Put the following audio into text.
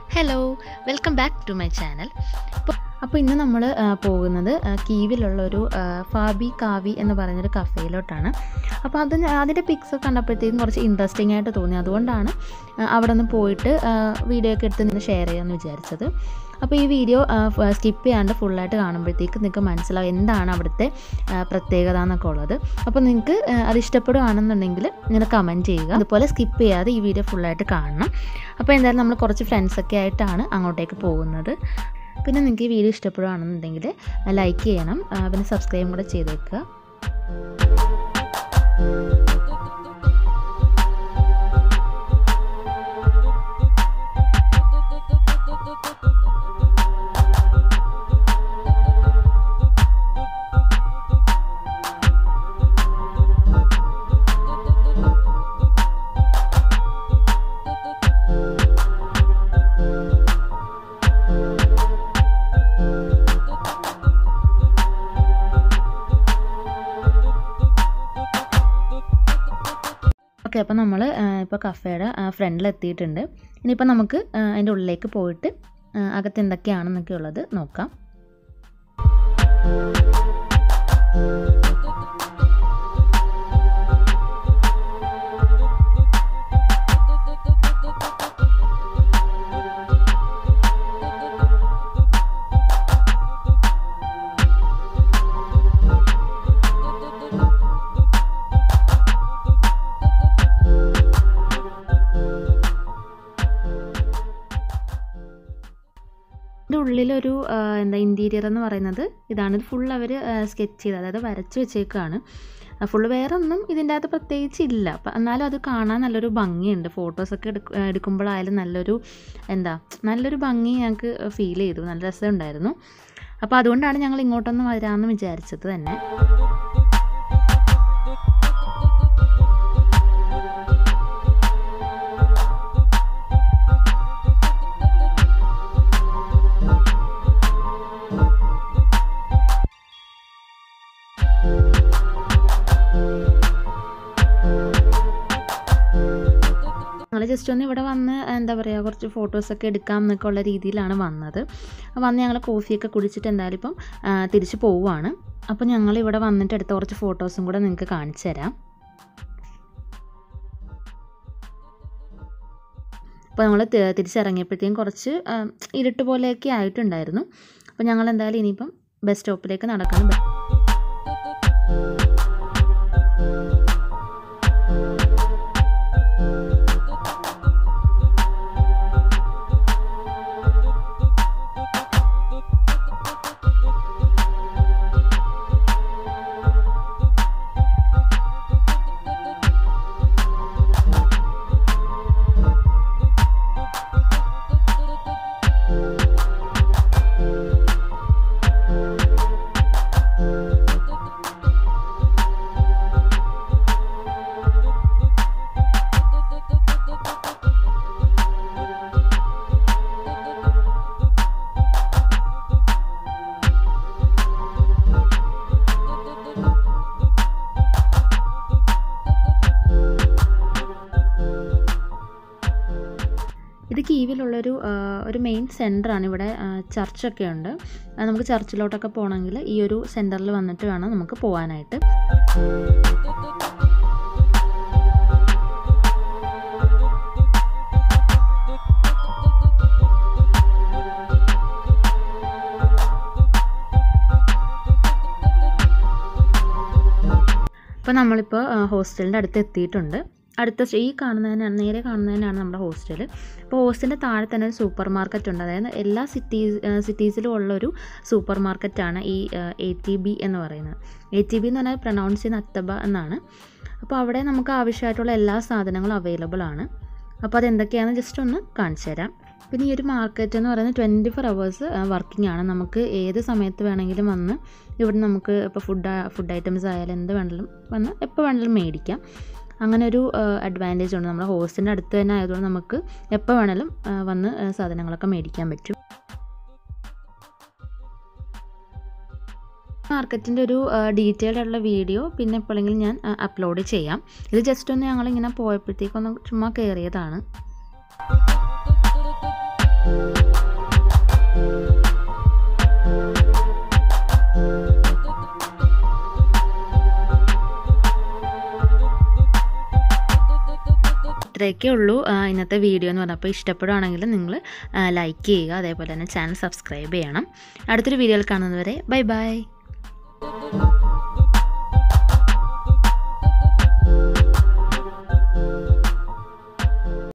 Hello, welcome back to my channel. അപ്പോൾ ഇന്ന് നമ്മൾ പോകുന്നത് കീവിലുള്ളൊരു ഫാബി കാവി എന്ന് പറയുന്നൊരു കഫേയിലോട്ടാണ്. അപ്പോൾ അതിൻ്റെ പിക്സ് കണ്ടപ്പോഴത്തേക്കും കുറച്ച് ഇൻട്രസ്റ്റിംഗ് ആയിട്ട് തോന്നി. അതുകൊണ്ടാണ് അവിടെ നിന്ന് പോയിട്ട് വീഡിയോ ഒക്കെ എടുത്ത് നിന്ന് ഷെയർ ചെയ്യാമെന്ന് വിചാരിച്ചത്. അപ്പോൾ ഈ വീഡിയോ സ്കിപ്പ് ചെയ്യാണ്ട് ഫുള്ളായിട്ട് കാണുമ്പോഴത്തേക്ക് നിങ്ങൾക്ക് മനസ്സിലാവും എന്താണ് അവിടുത്തെ പ്രത്യേകത എന്നൊക്കെ ഉള്ളത്. അപ്പോൾ നിങ്ങൾക്ക് അത് ഇഷ്ടപ്പെടുകയാണെന്നുണ്ടെങ്കിൽ ഇങ്ങനെ കമൻറ്റ് ചെയ്യുക. അതുപോലെ സ്കിപ്പ് ചെയ്യാതെ ഈ വീഡിയോ ഫുള്ളായിട്ട് കാണണം. അപ്പോൾ എന്തായാലും നമ്മൾ കുറച്ച് ഫ്രണ്ട്സൊക്കെ ആയിട്ടാണ് അങ്ങോട്ടേക്ക് പോകുന്നത്. പിന്നെ നിങ്ങൾക്ക് ഈ വീഡിയോ ഇഷ്ടപ്പെടുകയാണെന്നുണ്ടെങ്കിൽ ലൈക്ക് ചെയ്യണം, പിന്നെ സബ്സ്ക്രൈബും കൂടെ ചെയ്തേക്കുക. ഓക്കെ, അപ്പോൾ നമ്മൾ ഇപ്പോൾ കഫേയുടെ ഫ്രണ്ടിലെത്തിയിട്ടുണ്ട്. ഇനിയിപ്പോൾ നമുക്ക് അതിൻ്റെ ഉള്ളിലേക്ക് പോയിട്ട് അകത്ത് എന്തൊക്കെയാണെന്നൊക്കെ ഉള്ളത് നോക്കാം. ഇതിൻ്റെ ഉള്ളിലൊരു ഇൻറ്റീരിയർ എന്ന് പറയുന്നത് ഇതാണ്. ഇത് ഫുൾ അവർ സ്കെച്ച് ചെയ്ത്, അതായത് വരച്ച് വെച്ചേക്കാണ്. ഫുള്ള് വേറെ ഒന്നും ഇതിൻ്റെ അകത്ത് പ്രത്യേകിച്ച് ഇല്ല. അപ്പം എന്നാലും അത് കാണാൻ നല്ലൊരു ഭംഗിയുണ്ട്. ഫോട്ടോസൊക്കെ എടുക്കുമ്പോഴായാലും നല്ലൊരു ഭംഗി ഞങ്ങൾക്ക് ഫീൽ ചെയ്തു. നല്ല രസമുണ്ടായിരുന്നു. അപ്പോൾ അതുകൊണ്ടാണ് ഞങ്ങൾ ഇങ്ങോട്ടൊന്ന് വരാമെന്ന് വിചാരിച്ചത് തന്നെ. ഞങ്ങൾ ജസ്റ്റ് ഒന്ന് ഇവിടെ വന്ന് കുറച്ച് ഫോട്ടോസൊക്കെ എടുക്കാം എന്നൊക്കെ ഉള്ള രീതിയിലാണ് വന്നത്. വന്ന് ഞങ്ങൾ കോഫിയൊക്കെ കുടിച്ചിട്ട് എന്തായാലും ഇപ്പം തിരിച്ച് പോവുകയാണ്. അപ്പോൾ ഞങ്ങൾ ഇവിടെ വന്നിട്ട് എടുത്ത കുറച്ച് ഫോട്ടോസും കൂടെ നിങ്ങൾക്ക് കാണിച്ചു തരാം. അപ്പോൾ നമ്മൾ തിരിച്ചിറങ്ങിയപ്പോഴത്തേക്കും കുറച്ച് ഇരുട്ട് പോലെയൊക്കെ ആയിട്ടുണ്ടായിരുന്നു. അപ്പോൾ ഞങ്ങൾ എന്തായാലും ഇനിയിപ്പം ബസ് സ്റ്റോപ്പിലേക്ക് നടക്കണം. ഇത് കീവിലുള്ളൊരു മെയിൻ സെൻറ്ററാണ്. ഇവിടെ ചർച്ചൊക്കെ ഉണ്ട്. നമുക്ക് ചർച്ചിലോട്ടൊക്കെ പോകണമെങ്കിൽ ഈ ഒരു സെൻറ്ററിൽ വന്നിട്ട് വേണം നമുക്ക് പോകാനായിട്ട്. അപ്പോൾ നമ്മളിപ്പോൾ ഹോസ്റ്റലിൻ്റെ അടുത്ത് എത്തിയിട്ടുണ്ട്. ഈ നേരെ കാണുന്നതിനാണ് നമ്മുടെ ഹോസ്റ്റൽ. അപ്പോൾ ഹോസ്റ്റലിൻ്റെ താഴെ തന്നെ ഒരു സൂപ്പർ മാർക്കറ്റ് ഉണ്ട്. അതായത് എല്ലാ സിറ്റീസിലും ഉള്ളൊരു സൂപ്പർ മാർക്കറ്റാണ് ഈ ATB എന്ന് പറയുന്നത്. ATB എന്ന് പറഞ്ഞാൽ പ്രൊനൗൺസ് ചെയ്യുന്ന അത്തബ എന്നാണ്. അപ്പോൾ അവിടെ നമുക്ക് ആവശ്യമായിട്ടുള്ള എല്ലാ സാധനങ്ങളും അവൈലബിൾ ആണ്. അപ്പോൾ അതെന്തൊക്കെയാണെന്ന് ജസ്റ്റ് ഒന്ന് കാണിച്ചു തരാം. പിന്നെ ഈ ഒരു മാർക്കറ്റ് എന്ന് പറയുന്നത് 24 hours വർക്കിംഗ് ആണ്. നമുക്ക് ഏത് സമയത്ത് വേണമെങ്കിലും വന്ന് ഇവിടെ നമുക്ക് ഇപ്പോൾ ഫുഡ് ഐറ്റംസ് ആയാലും എന്ത് വേണമെങ്കിലും വന്ന് എപ്പോൾ വേണമെങ്കിലും മേടിക്കാം. അങ്ങനെ ഒരു അഡ്വാൻറ്റേജ് ഉണ്ട്. നമ്മുടെ ഹോസ്റ്റലിൻ്റെ അടുത്ത് തന്നെ ആയതുകൊണ്ട് നമുക്ക് എപ്പോൾ വേണമെങ്കിലും വന്ന് സാധനങ്ങളൊക്കെ മേടിക്കാൻ പറ്റും. മാർക്കറ്റിൻ്റെ ഒരു ഡീറ്റെയിൽഡ് ആയിട്ടുള്ള വീഡിയോ പിന്നെ എപ്പോഴെങ്കിലും ഞാൻ അപ്ലോഡ് ചെയ്യാം. ഇത് ജസ്റ്റ് ഒന്ന് ഞങ്ങളിങ്ങനെ പോയപ്പോഴത്തേക്കൊന്ന് ചുമ്മാ കയറിയതാണ്. ഇത്രയൊക്കെ ഉള്ളൂ ഇന്നത്തെ വീഡിയോ എന്ന് പറഞ്ഞാൽ. അപ്പോൾ ഇഷ്ടപ്പെടുകയാണെങ്കിൽ നിങ്ങൾ ലൈക്ക് ചെയ്യുക, അതേപോലെ തന്നെ ചാനൽ സബ്സ്ക്രൈബ് ചെയ്യണം. അടുത്തൊരു വീഡിയോയിൽ കാണുന്നതുവരെ ബൈ ബൈ.